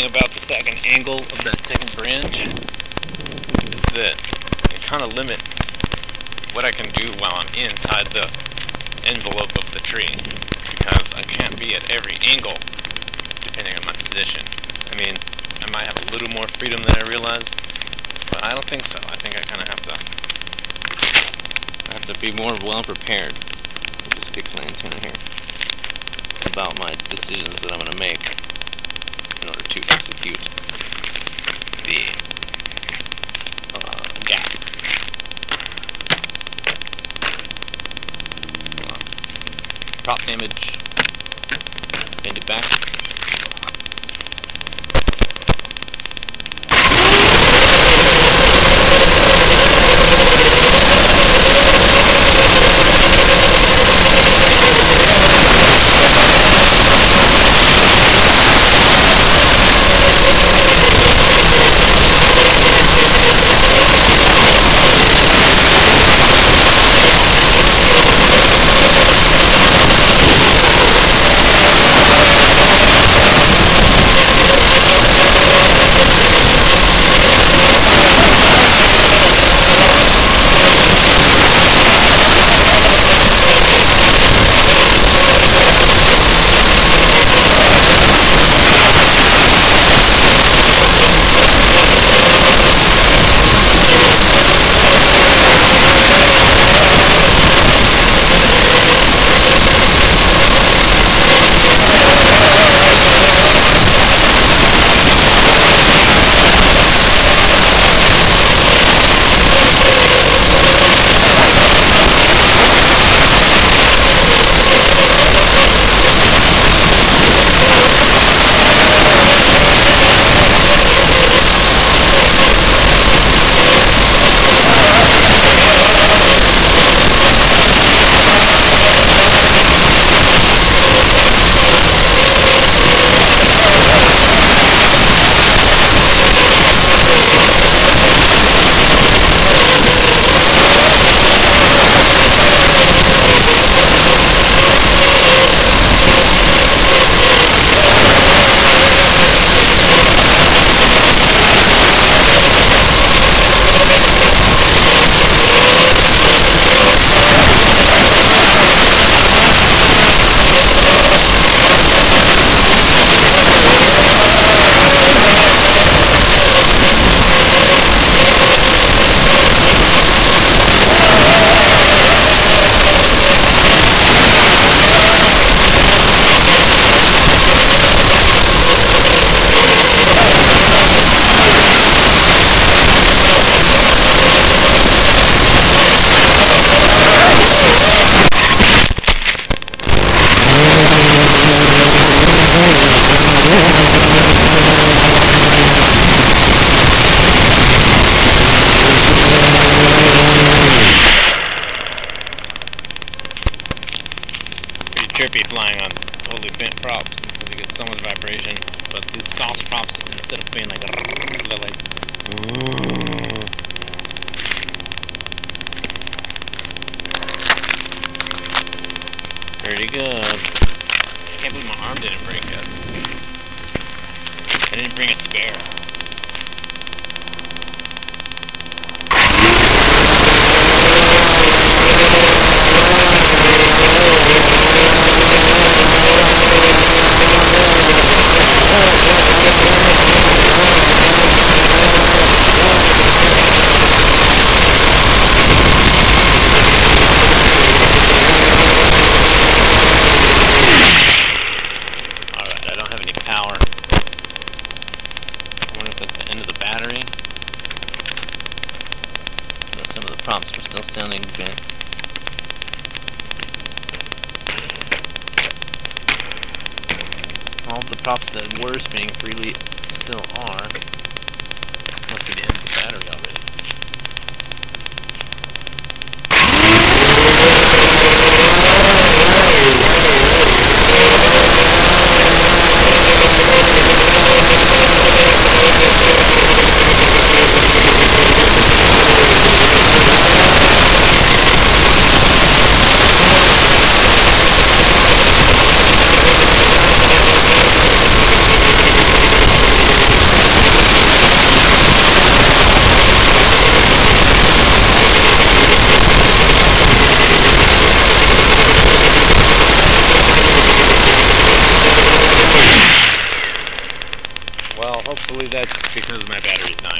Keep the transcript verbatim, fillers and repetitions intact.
thing about the second angle of that second branch is that it kind of limits what I can do while I'm inside the envelope of the tree, because I can't be at every angle depending on my position. I mean, I might have a little more freedom than I realize, but I don't think so. I think I kind of have to I have to be more well prepared. I'll just fix my antenna here about my decisions that I'm going to make in order to execute the uh, gap. Uh, prop damage, bend it back. Trippy flying on totally bent props because you get so much vibration, but these soft props, instead of being like, they're like, pretty good. I can't believe my arm didn't break yet. I didn't bring a spare. Props are still sounding bent. All the props that were spinning freely still are. Must be the end of the battery already. Hopefully that's because my battery's not